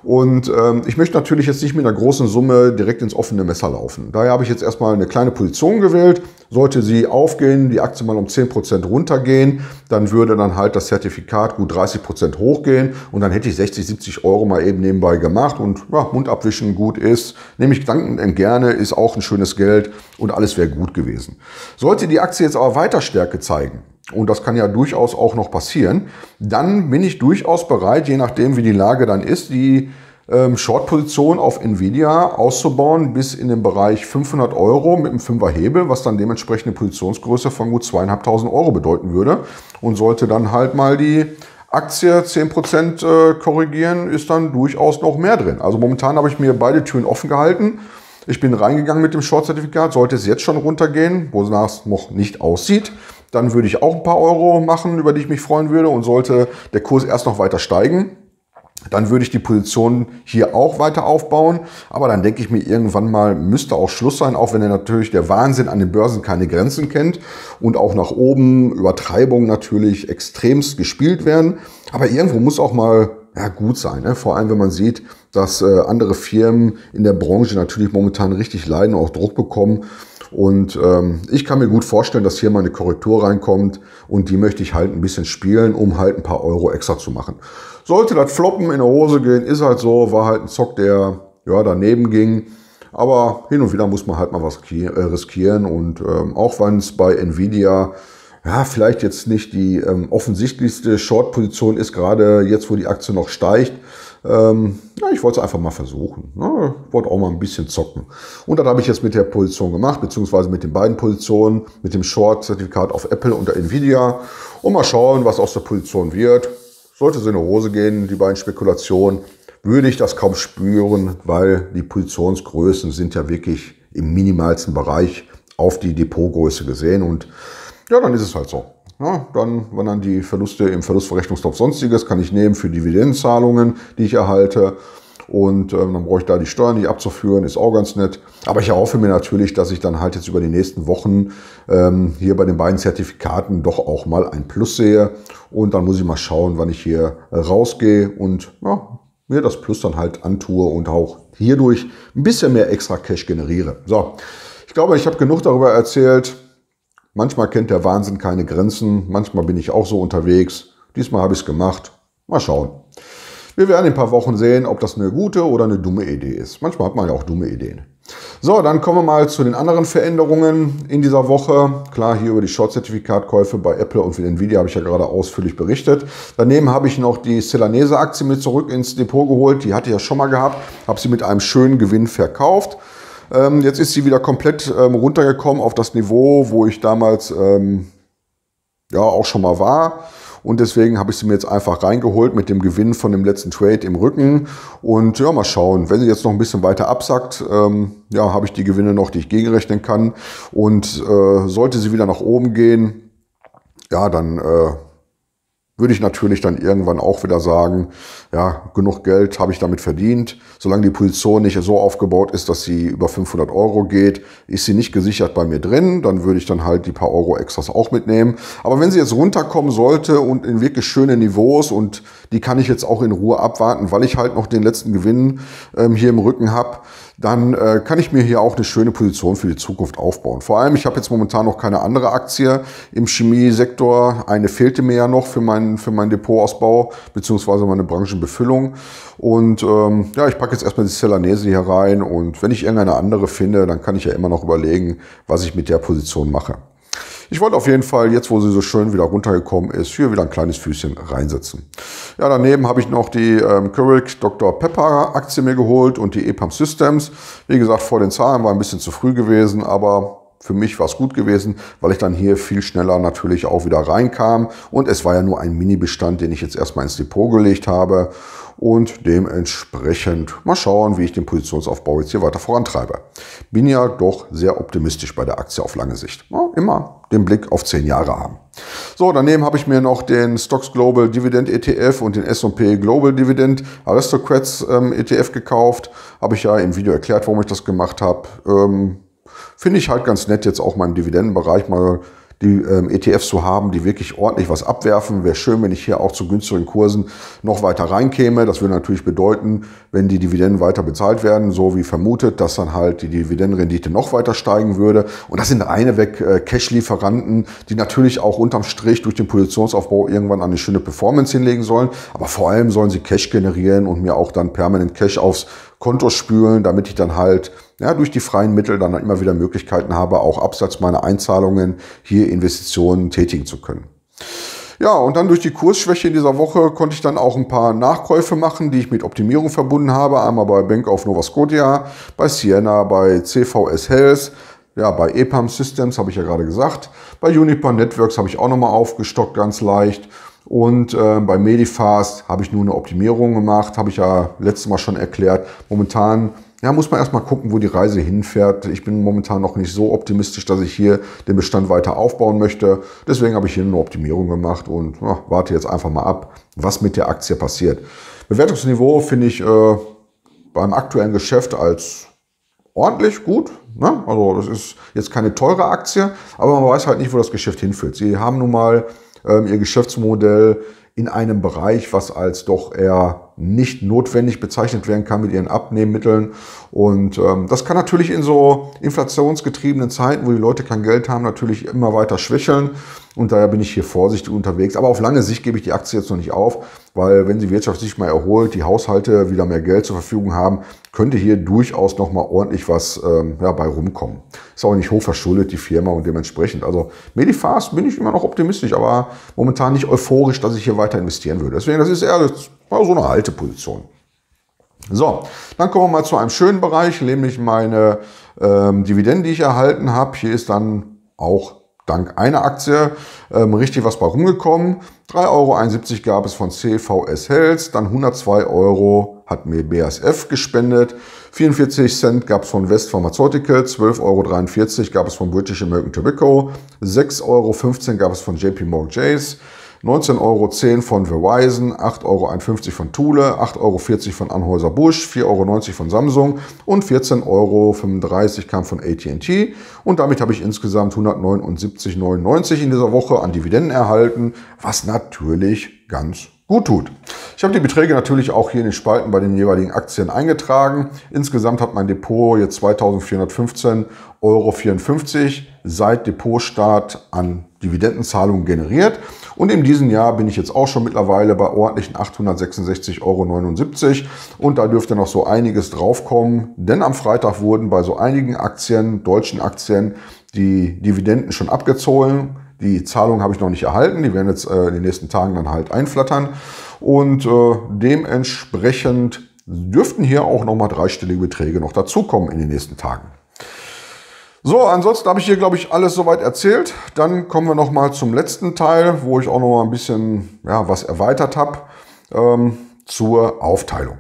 Und ähm, ich möchte natürlich jetzt nicht mit einer großen Summe direkt ins offene Messer laufen. Daher habe ich jetzt erstmal eine kleine Position gewählt. Sollte sie aufgehen, die Aktie mal um zehn Prozent runtergehen, dann würde dann halt das Zertifikat gut dreißig Prozent hochgehen und dann hätte ich sechzig, siebzig Euro mal eben nebenbei gemacht und ja, Mund abwischen, gut ist. Nehme ich dankend gerne, ist auch ein schönes Geld und alles wäre gut gewesen. Sollte die Aktie jetzt aber weiter Stärke zeigen, und das kann ja durchaus auch noch passieren, dann bin ich durchaus bereit, je nachdem wie die Lage dann ist, die ähm, Short-Position auf Nvidia auszubauen bis in den Bereich fünfhundert Euro mit einem Fünfer Hebel, was dann dementsprechend eine Positionsgröße von gut zweitausendfünfhundert Euro bedeuten würde. Und sollte dann halt mal die Aktie zehn Prozent äh, korrigieren, ist dann durchaus noch mehr drin. Also momentan habe ich mir beide Türen offen gehalten. Ich bin reingegangen mit dem Short-Zertifikat, sollte es jetzt schon runtergehen, wonach es noch nicht aussieht, dann würde ich auch ein paar Euro machen, über die ich mich freuen würde. Und sollte der Kurs erst noch weiter steigen, dann würde ich die Position hier auch weiter aufbauen. Aber dann denke ich mir, irgendwann mal müsste auch Schluss sein, auch wenn er natürlich der Wahnsinn an den Börsen keine Grenzen kennt und auch nach oben Übertreibungen natürlich extremst gespielt werden. Aber irgendwo muss auch mal ja, gut sein, ne? Vor allem, wenn man sieht, dass äh, andere Firmen in der Branche natürlich momentan richtig leiden, auch Druck bekommen. Und ähm, ich kann mir gut vorstellen, dass hier mal eine Korrektur reinkommt und die möchte ich halt ein bisschen spielen, um halt ein paar Euro extra zu machen. Sollte das floppen, in der Hose gehen, ist halt so, war halt ein Zock, der ja daneben ging. Aber hin und wieder muss man halt mal was riskieren und ähm, auch wenn es bei Nvidia ja, vielleicht jetzt nicht die ähm, offensichtlichste Short-Position ist, gerade jetzt, wo die Aktie noch steigt. Ähm, ja, ich wollte es einfach mal versuchen. Ne? Ich wollte auch mal ein bisschen zocken. Und das habe ich jetzt mit der Position gemacht, beziehungsweise mit den beiden Positionen, mit dem Short-Zertifikat auf Apple und der Nvidia. Und mal schauen, was aus der Position wird. Sollte es in die Hose gehen, die beiden Spekulationen, würde ich das kaum spüren, weil die Positionsgrößen sind ja wirklich im minimalsten Bereich auf die Depotgröße gesehen. Und ja, dann ist es halt so. Ja, dann, wenn dann die Verluste im Verlustverrechnungstopf Sonstiges, kann ich nehmen für Dividendenzahlungen, die ich erhalte. Und ähm, dann brauche ich da die Steuern nicht abzuführen, ist auch ganz nett. Aber ich erhoffe mir natürlich, dass ich dann halt jetzt über die nächsten Wochen ähm, hier bei den beiden Zertifikaten doch auch mal ein Plus sehe. Und dann muss ich mal schauen, wann ich hier äh, rausgehe und ja, mir das Plus dann halt antue und auch hierdurch ein bisschen mehr extra Cash generiere. So, ich glaube, ich habe genug darüber erzählt. Manchmal kennt der Wahnsinn keine Grenzen, manchmal bin ich auch so unterwegs. Diesmal habe ich es gemacht. Mal schauen. Wir werden in ein paar Wochen sehen, ob das eine gute oder eine dumme Idee ist. Manchmal hat man ja auch dumme Ideen. So, dann kommen wir mal zu den anderen Veränderungen in dieser Woche. Klar, hier über die Short-Zertifikatkäufe bei Apple und für Nvidia habe ich ja gerade ausführlich berichtet. Daneben habe ich noch die Celanese-Aktie mit zurück ins Depot geholt. Die hatte ich ja schon mal gehabt, habe sie mit einem schönen Gewinn verkauft. Ähm, jetzt ist sie wieder komplett ähm, runtergekommen auf das Niveau, wo ich damals ähm, ja auch schon mal war. Und deswegen habe ich sie mir jetzt einfach reingeholt mit dem Gewinn von dem letzten Trade im Rücken. Und ja, mal schauen. Wenn sie jetzt noch ein bisschen weiter absackt, ähm, ja, habe ich die Gewinne noch, die ich gegenrechnen kann. Und äh, sollte sie wieder nach oben gehen, ja, dann äh, würde ich natürlich dann irgendwann auch wieder sagen, ja, genug Geld habe ich damit verdient. Solange die Position nicht so aufgebaut ist, dass sie über fünfhundert Euro geht, ist sie nicht gesichert bei mir drin. Dann würde ich dann halt die paar Euro Extras auch mitnehmen. Aber wenn sie jetzt runterkommen sollte und in wirklich schöne Niveaus, und die kann ich jetzt auch in Ruhe abwarten, weil ich halt noch den letzten Gewinn ähm, hier im Rücken habe, dann äh, kann ich mir hier auch eine schöne Position für die Zukunft aufbauen. Vor allem, ich habe jetzt momentan noch keine andere Aktie im Chemiesektor. Eine fehlte mir ja noch für meinen für meinen Depotausbau beziehungsweise meine Branchenbefüllung. Und ähm, ja, ich packe jetzt erstmal die Celanese hier rein, und wenn ich irgendeine andere finde, dann kann ich ja immer noch überlegen, was ich mit der Position mache. Ich wollte auf jeden Fall, jetzt wo sie so schön wieder runtergekommen ist, hier wieder ein kleines Füßchen reinsetzen. Ja, daneben habe ich noch die ähm, Keurig Doktor Pepper Aktie mir geholt und die E P A M Systems. Wie gesagt, vor den Zahlen war ein bisschen zu früh gewesen, aber für mich war es gut gewesen, weil ich dann hier viel schneller natürlich auch wieder reinkam. Und es war ja nur ein Mini-Bestand, den ich jetzt erstmal ins Depot gelegt habe. Und dementsprechend mal schauen, wie ich den Positionsaufbau jetzt hier weiter vorantreibe. Bin ja doch sehr optimistisch bei der Aktie auf lange Sicht. Ja, immer den Blick auf zehn Jahre haben. So, daneben habe ich mir noch den Stocks Global Dividend E T F und den S und P Global Dividend Aristocrats ähm, E T F gekauft. Habe ich ja im Video erklärt, warum ich das gemacht habe. Ähm, Finde ich halt ganz nett, jetzt auch mal im Dividendenbereich mal die ähm, E T Fs zu haben, die wirklich ordentlich was abwerfen. Wäre schön, wenn ich hier auch zu günstigen Kursen noch weiter reinkäme. Das würde natürlich bedeuten, wenn die Dividenden weiter bezahlt werden, so wie vermutet, dass dann halt die Dividendenrendite noch weiter steigen würde. Und das sind reineweg äh, Cash-Lieferanten, die natürlich auch unterm Strich durch den Positionsaufbau irgendwann eine schöne Performance hinlegen sollen. Aber vor allem sollen sie Cash generieren und mir auch dann permanent Cash aufs Konto spülen, damit ich dann halt ja, durch die freien Mittel dann immer wieder Möglichkeiten habe, auch abseits meiner Einzahlungen hier Investitionen tätigen zu können. Ja, und dann durch die Kursschwäche in dieser Woche konnte ich dann auch ein paar Nachkäufe machen, die ich mit Optimierung verbunden habe. Einmal bei Bank of Nova Scotia, bei Sienna, bei C V S Health, ja, bei E P A M Systems habe ich ja gerade gesagt. Bei Uniper Networks habe ich auch nochmal aufgestockt, ganz leicht. Und äh, bei Medifast habe ich nur eine Optimierung gemacht, habe ich ja letztes Mal schon erklärt. Momentan ja, muss man erstmal gucken, wo die Reise hinfährt. Ich bin momentan noch nicht so optimistisch, dass ich hier den Bestand weiter aufbauen möchte. Deswegen habe ich hier eine Optimierung gemacht und ja, warte jetzt einfach mal ab, was mit der Aktie passiert. Bewertungsniveau finde ich äh, beim aktuellen Geschäft als ordentlich gut. Ne? Also das ist jetzt keine teure Aktie, aber man weiß halt nicht, wo das Geschäft hinführt. Sie haben nun mal ähm, ihr Geschäftsmodell in einem Bereich, was als doch eher nicht notwendig bezeichnet werden kann mit ihren Abnehmmitteln. Und ähm, das kann natürlich in so inflationsgetriebenen Zeiten, wo die Leute kein Geld haben, natürlich immer weiter schwächeln. Und daher bin ich hier vorsichtig unterwegs. Aber auf lange Sicht gebe ich die Aktie jetzt noch nicht auf, weil wenn die Wirtschaft sich mal erholt, die Haushalte wieder mehr Geld zur Verfügung haben, könnte hier durchaus noch mal ordentlich was ähm, ja, bei rumkommen. Ist auch nicht hoch verschuldet, die Firma, und dementsprechend. Also Medifast bin ich immer noch optimistisch, aber momentan nicht euphorisch, dass ich hier weiter investieren würde. Deswegen, das ist eher so eine alte Position. So, dann kommen wir mal zu einem schönen Bereich, nämlich meine ähm, Dividenden, die ich erhalten habe. Hier ist dann auch dank einer Aktie ähm, richtig was bei rumgekommen. drei Euro einundsiebzig gab es von C V S Health, dann hundertzwei Euro hat mir B A S F gespendet, vierundvierzig Cent gab es von West Pharmaceuticals, zwölf Euro dreiundvierzig gab es von British American Tobacco, sechs Euro fünfzehn gab es von J P Morgan Chase, neunzehn Euro zehn von Verizon, acht Euro einundfünfzig von Thule, acht Euro vierzig von Anheuser-Busch, vier Euro neunzig von Samsung und vierzehn Euro fünfunddreißig kam von A T and T. Und damit habe ich insgesamt hundertneunundsiebzig Euro neunundneunzig in dieser Woche an Dividenden erhalten, was natürlich ganz gut tut. Ich habe die Beträge natürlich auch hier in den Spalten bei den jeweiligen Aktien eingetragen. Insgesamt hat mein Depot jetzt zweitausendvierhundertfünfzehn Euro vierundfünfzig seit Depotstart an Dividendenzahlungen generiert. Und in diesem Jahr bin ich jetzt auch schon mittlerweile bei ordentlichen achthundertsechsundsechzig Euro neunundsiebzig. Und da dürfte noch so einiges draufkommen. Denn am Freitag wurden bei so einigen Aktien, deutschen Aktien, die Dividenden schon abgezogen. Die Zahlung habe ich noch nicht erhalten. Die werden jetzt äh, in den nächsten Tagen dann halt einflattern. Und äh, dementsprechend dürften hier auch nochmal dreistellige Beträge noch dazukommen in den nächsten Tagen. So, ansonsten habe ich hier, glaube ich, alles soweit erzählt. Dann kommen wir noch mal zum letzten Teil, wo ich auch noch mal ein bisschen ja, was erweitert habe, ähm, zur Aufteilung.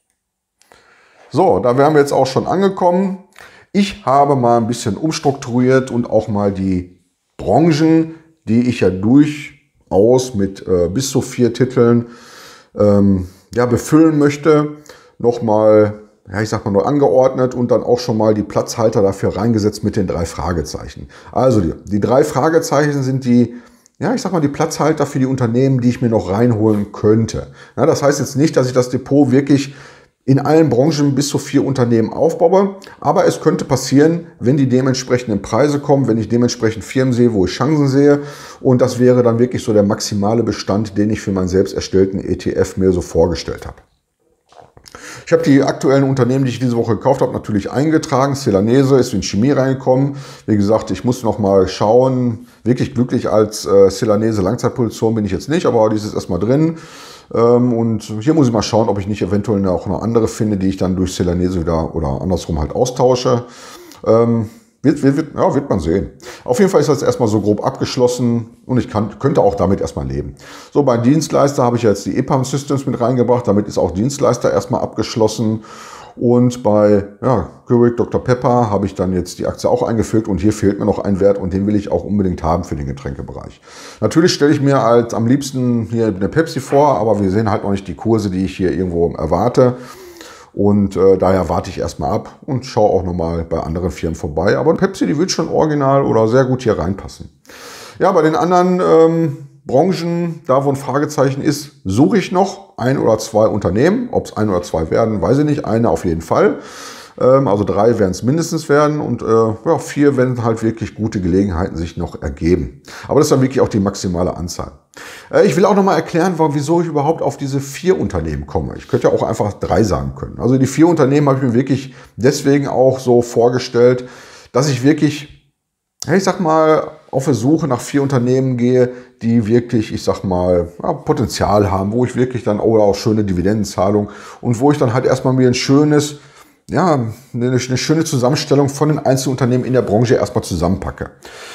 So, da wären wir jetzt auch schon angekommen. Ich habe mal ein bisschen umstrukturiert und auch mal die Branchen, die ich ja durchaus mit äh, bis zu vier Titeln ähm, ja, befüllen möchte, noch mal ja, ich sag mal, neu angeordnet und dann auch schon mal die Platzhalter dafür reingesetzt mit den drei Fragezeichen. Also die, die drei Fragezeichen sind die, ja, ich sag mal, die Platzhalter für die Unternehmen, die ich mir noch reinholen könnte. Ja, das heißt jetzt nicht, dass ich das Depot wirklich in allen Branchen bis zu vier Unternehmen aufbaue, aber es könnte passieren, wenn die dementsprechenden Preise kommen, wenn ich dementsprechend Firmen sehe, wo ich Chancen sehe, und das wäre dann wirklich so der maximale Bestand, den ich für meinen selbst erstellten E T F mir so vorgestellt habe. Ich habe die aktuellen Unternehmen, die ich diese Woche gekauft habe, natürlich eingetragen. Celanese ist in Chemie reingekommen. Wie gesagt, ich muss noch mal schauen. Wirklich glücklich als äh, Celanese Langzeitposition bin ich jetzt nicht, aber die ist jetzt erstmal drin. Ähm, und hier muss ich mal schauen, ob ich nicht eventuell auch eine andere finde, die ich dann durch Celanese wieder oder andersrum halt austausche. Ähm, Wird, wird, ja, wird man sehen. Auf jeden Fall ist das erstmal so grob abgeschlossen und ich kann, könnte auch damit erstmal leben. So, bei Dienstleister habe ich jetzt die E P A M Systems mit reingebracht. Damit ist auch Dienstleister erstmal abgeschlossen. Und bei ja, Keurig Doktor Pepper habe ich dann jetzt die Aktie auch eingefügt und hier fehlt mir noch ein Wert und den will ich auch unbedingt haben für den Getränkebereich. Natürlich stelle ich mir als am liebsten hier eine Pepsi vor, aber wir sehen halt noch nicht die Kurse, die ich hier irgendwo erwarte. Und äh, daher warte ich erstmal ab und schaue auch nochmal bei anderen Firmen vorbei. Aber Pepsi, die wird schon original oder sehr gut hier reinpassen. Ja, bei den anderen ähm, Branchen, da wo ein Fragezeichen ist, suche ich noch ein oder zwei Unternehmen. Ob es ein oder zwei werden, weiß ich nicht. Eine auf jeden Fall. Ähm, also drei werden es mindestens werden und äh, ja, vier werden halt wirklich gute Gelegenheiten sich noch ergeben. Aber das ist dann wirklich auch die maximale Anzahl. Äh, ich will auch nochmal erklären, wieso ich überhaupt auf diese vier Unternehmen komme. Ich könnte ja auch einfach drei sagen können. Also die vier Unternehmen habe ich mir wirklich deswegen auch so vorgestellt, dass ich wirklich, ich sag mal, auf der Suche nach vier Unternehmen gehe, die wirklich, ich sag mal, ja, Potenzial haben, wo ich wirklich dann oder auch schöne Dividendenzahlung und wo ich dann halt erstmal mir ein schönes, ja, eine, eine schöne Zusammenstellung von den Einzelunternehmen in der Branche erstmal zusammenpacke.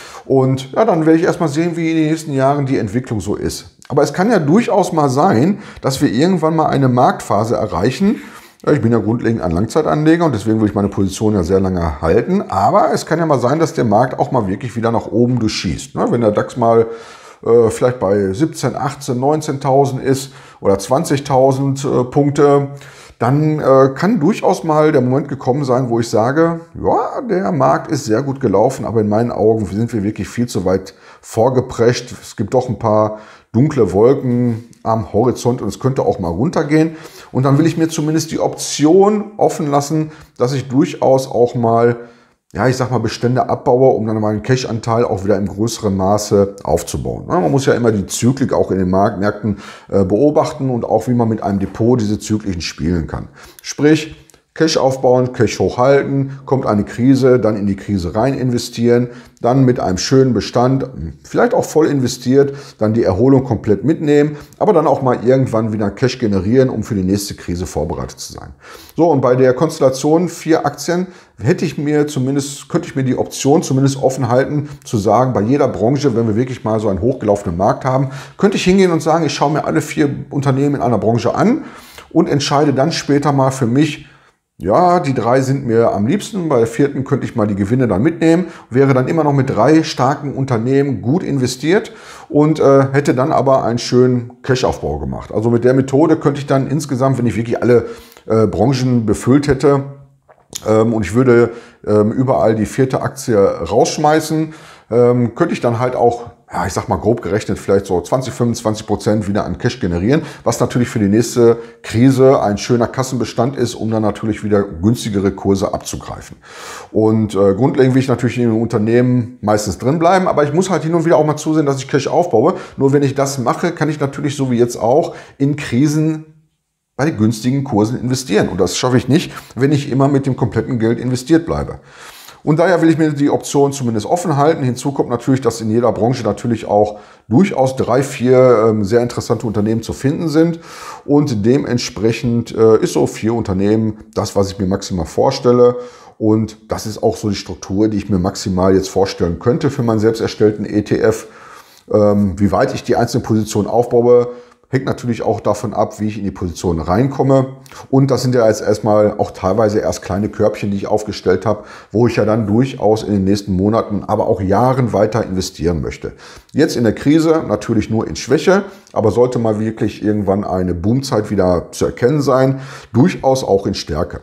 Und ja, dann werde ich erstmal sehen, wie in den nächsten Jahren die Entwicklung so ist. Aber es kann ja durchaus mal sein, dass wir irgendwann mal eine Marktphase erreichen. Ich bin ja grundlegend ein Langzeitanleger und deswegen will ich meine Position ja sehr lange halten. Aber es kann ja mal sein, dass der Markt auch mal wirklich wieder nach oben durchschießt. Wenn der DAX mal äh, vielleicht bei siebzehn, achtzehn, neunzehntausend ist oder zwanzigtausend äh, Punkte, dann äh, kann durchaus mal der Moment gekommen sein, wo ich sage, ja, der Markt ist sehr gut gelaufen, aber in meinen Augen sind wir wirklich viel zu weit vorgeprescht. Es gibt doch ein paar dunkle Wolken am Horizont und es könnte auch mal runtergehen. Und dann will ich mir zumindest die Option offen lassen, dass ich durchaus auch mal, ja, ich sag mal, Bestände abbaue, um dann mal einen Cash-Anteil auch wieder im größeren Maße aufzubauen. Man muss ja immer die Zyklik auch in den Marktmärkten beobachten und auch, wie man mit einem Depot diese Zyklichen spielen kann. Sprich, Cash aufbauen, Cash hochhalten, kommt eine Krise, dann in die Krise rein investieren, dann mit einem schönen Bestand, vielleicht auch voll investiert, dann die Erholung komplett mitnehmen, aber dann auch mal irgendwann wieder Cash generieren, um für die nächste Krise vorbereitet zu sein. So, und bei der Konstellation vier Aktien hätte ich mir zumindest, könnte ich mir die Option zumindest offen halten, zu sagen, bei jeder Branche, wenn wir wirklich mal so einen hochgelaufenen Markt haben, könnte ich hingehen und sagen, ich schaue mir alle vier Unternehmen in einer Branche an und entscheide dann später mal für mich, ja, die drei sind mir am liebsten. Bei der vierten könnte ich mal die Gewinne dann mitnehmen. Wäre dann immer noch mit drei starken Unternehmen gut investiert und äh, hätte dann aber einen schönen Cash-Aufbau gemacht. Also mit der Methode könnte ich dann insgesamt, wenn ich wirklich alle äh, Branchen befüllt hätte ähm, und ich würde ähm, überall die vierte Aktie rausschmeißen, ähm, könnte ich dann halt auch, ja, ich sag mal grob gerechnet, vielleicht so zwanzig, fünfundzwanzig Prozent wieder an Cash generieren, was natürlich für die nächste Krise ein schöner Kassenbestand ist, um dann natürlich wieder günstigere Kurse abzugreifen. Und äh, grundlegend will ich natürlich in den Unternehmen meistens drin bleiben, aber ich muss halt hin und wieder auch mal zusehen, dass ich Cash aufbaue. Nur wenn ich das mache, kann ich natürlich so wie jetzt auch in Krisen bei günstigen Kursen investieren. Und das schaffe ich nicht, wenn ich immer mit dem kompletten Geld investiert bleibe. Und daher will ich mir die Option zumindest offen halten. Hinzu kommt natürlich, dass in jeder Branche natürlich auch durchaus drei, vier ähm, sehr interessante Unternehmen zu finden sind. Und dementsprechend äh, ist so vier Unternehmen das, was ich mir maximal vorstelle. Und das ist auch so die Struktur, die ich mir maximal jetzt vorstellen könnte für meinen selbst erstellten E T F. Ähm, wie weit ich die einzelnen Positionen aufbaue, hängt natürlich auch davon ab, wie ich in die Position reinkomme. Und das sind ja jetzt erstmal auch teilweise erst kleine Körbchen, die ich aufgestellt habe, wo ich ja dann durchaus in den nächsten Monaten, aber auch Jahren weiter investieren möchte. Jetzt in der Krise natürlich nur in Schwäche, aber sollte mal wirklich irgendwann eine Boomzeit wieder zu erkennen sein, durchaus auch in Stärke.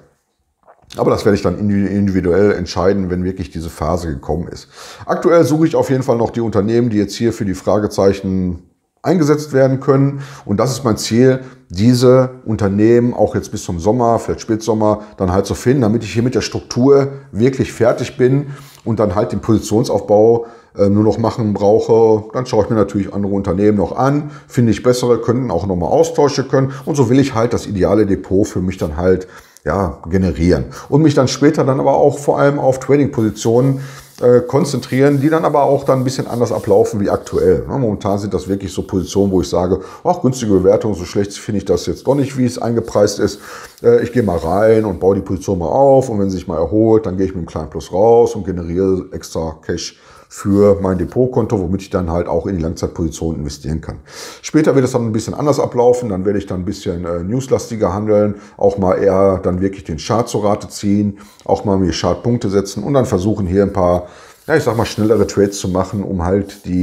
Aber das werde ich dann individuell entscheiden, wenn wirklich diese Phase gekommen ist. Aktuell suche ich auf jeden Fall noch die Unternehmen, die jetzt hier für die Fragezeichen eingesetzt werden können. Und das ist mein Ziel, diese Unternehmen auch jetzt bis zum Sommer, vielleicht Spätsommer, dann halt zu finden, damit ich hier mit der Struktur wirklich fertig bin und dann halt den Positionsaufbau äh, nur noch machen brauche. Dann schaue ich mir natürlich andere Unternehmen noch an, finde ich bessere, könnten auch nochmal austauschen können. Und so will ich halt das ideale Depot für mich dann halt ja, generieren. Und mich dann später dann aber auch vor allem auf Trading-Positionen äh, konzentrieren, die dann aber auch dann ein bisschen anders ablaufen wie aktuell. Ja, momentan sind das wirklich so Positionen, wo ich sage, ach, günstige Bewertung, so schlecht finde ich das jetzt doch nicht, wie es eingepreist ist. Äh, ich gehe mal rein und baue die Position mal auf und wenn sie sich mal erholt, dann gehe ich mit einem kleinen Plus raus und generiere extra Cash für mein Depotkonto, womit ich dann halt auch in die Langzeitposition investieren kann. Später wird es dann ein bisschen anders ablaufen, dann werde ich dann ein bisschen äh, newslastiger handeln, auch mal eher dann wirklich den Chart zur Rate ziehen, auch mal mir Chartpunkte setzen und dann versuchen hier ein paar, ja ich sag mal schnellere Trades zu machen, um halt die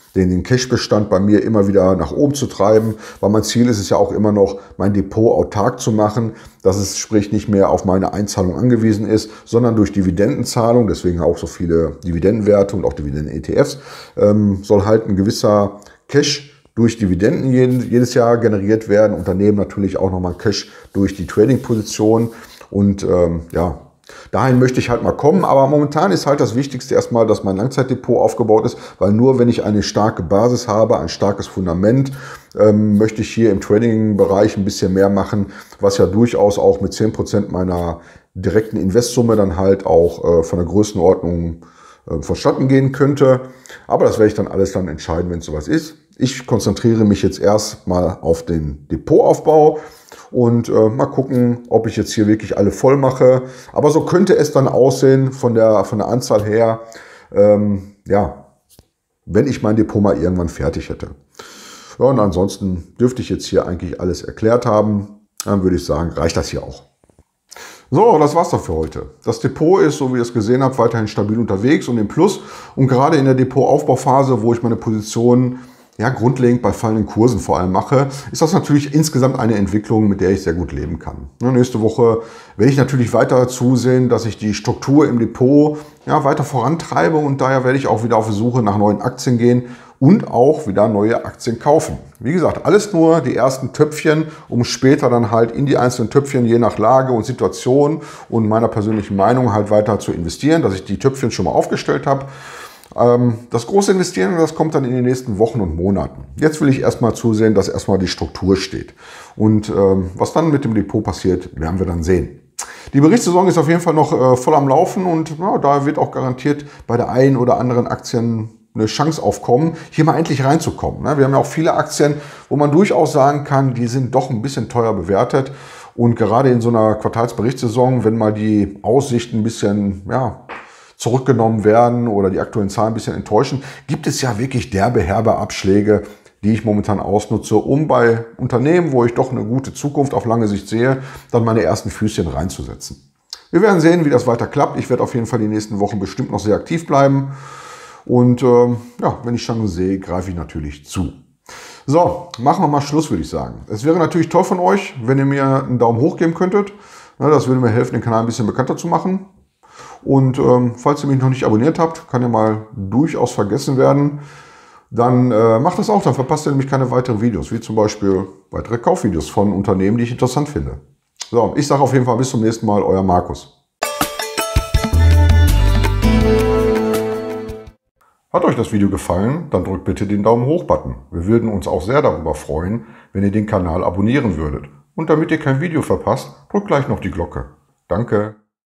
den, den Cash-Bestand bei mir immer wieder nach oben zu treiben, weil mein Ziel ist es ja auch immer noch, mein Depot autark zu machen, dass es sprich nicht mehr auf meine Einzahlung angewiesen ist, sondern durch Dividendenzahlung, deswegen auch so viele Dividendenwerte und auch Dividenden-E T Fs, ähm, soll halt ein gewisser Cash durch Dividenden jedes Jahr generiert werden. Unternehmen natürlich auch nochmal Cash durch die Trading-Position. Und ähm, ja, dahin möchte ich halt mal kommen. Aber momentan ist halt das Wichtigste erstmal, dass mein Langzeitdepot aufgebaut ist. Weil nur wenn ich eine starke Basis habe, ein starkes Fundament, ähm, möchte ich hier im Trading-Bereich ein bisschen mehr machen. Was ja durchaus auch mit zehn Prozent meiner direkten Investsumme dann halt auch äh, von der Größenordnung äh, vonstatten gehen könnte. Aber das werde ich dann alles dann entscheiden, wenn es soweit ist. Ich konzentriere mich jetzt erstmal auf den Depotaufbau und äh, mal gucken, ob ich jetzt hier wirklich alle voll mache. Aber so könnte es dann aussehen von der, von der Anzahl her, ähm, ja, wenn ich mein Depot mal irgendwann fertig hätte. Ja, und ansonsten dürfte ich jetzt hier eigentlich alles erklärt haben. Dann würde ich sagen, reicht das hier auch. So, das war's doch für heute. Das Depot ist, so wie ihr es gesehen habt, weiterhin stabil unterwegs und im Plus. Und gerade in der Depotaufbauphase, wo ich meine Positionen ja, grundlegend bei fallenden Kursen vor allem mache, ist das natürlich insgesamt eine Entwicklung, mit der ich sehr gut leben kann. Ja, nächste Woche werde ich natürlich weiter zusehen, dass ich die Struktur im Depot ja, weiter vorantreibe und daher werde ich auch wieder auf die Suche nach neuen Aktien gehen und auch wieder neue Aktien kaufen. Wie gesagt, alles nur die ersten Töpfchen, um später dann halt in die einzelnen Töpfchen je nach Lage und Situation und meiner persönlichen Meinung halt weiter zu investieren, dass ich die Töpfchen schon mal aufgestellt habe. Das große Investieren, das kommt dann in den nächsten Wochen und Monaten. Jetzt will ich erstmal zusehen, dass erstmal die Struktur steht. Und ähm, was dann mit dem Depot passiert, werden wir dann sehen. Die Berichtssaison ist auf jeden Fall noch äh, voll am Laufen und ja, da wird auch garantiert bei der einen oder anderen Aktien eine Chance aufkommen, hier mal endlich reinzukommen. Wir haben ja auch viele Aktien, wo man durchaus sagen kann, die sind doch ein bisschen teuer bewertet. Und gerade in so einer Quartalsberichtssaison, wenn mal die Aussichten ein bisschen, ja, zurückgenommen werden oder die aktuellen Zahlen ein bisschen enttäuschen, gibt es ja wirklich derbe, herbe Abschläge, die ich momentan ausnutze, um bei Unternehmen, wo ich doch eine gute Zukunft auf lange Sicht sehe, dann meine ersten Füßchen reinzusetzen. Wir werden sehen, wie das weiter klappt. Ich werde auf jeden Fall die nächsten Wochen bestimmt noch sehr aktiv bleiben. Und ähm, ja, wenn ich Chancen sehe, greife ich natürlich zu. So, machen wir mal Schluss, würde ich sagen. Es wäre natürlich toll von euch, wenn ihr mir einen Daumen hoch geben könntet. Ja, das würde mir helfen, den Kanal ein bisschen bekannter zu machen. Und ähm, falls ihr mich noch nicht abonniert habt, kann ja mal durchaus vergessen werden, dann äh, macht das auch, dann verpasst ihr nämlich keine weiteren Videos, wie zum Beispiel weitere Kaufvideos von Unternehmen, die ich interessant finde. So, ich sage auf jeden Fall bis zum nächsten Mal, euer Markus. Hat euch das Video gefallen, dann drückt bitte den Daumen hoch-Button. Wir würden uns auch sehr darüber freuen, wenn ihr den Kanal abonnieren würdet. Und damit ihr kein Video verpasst, drückt gleich noch die Glocke. Danke!